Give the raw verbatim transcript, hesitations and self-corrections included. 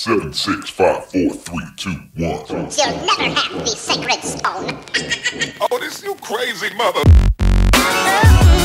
Seven, six, five, four, three, two, one. You'll never have the sacred stone. Oh, this you crazy mother.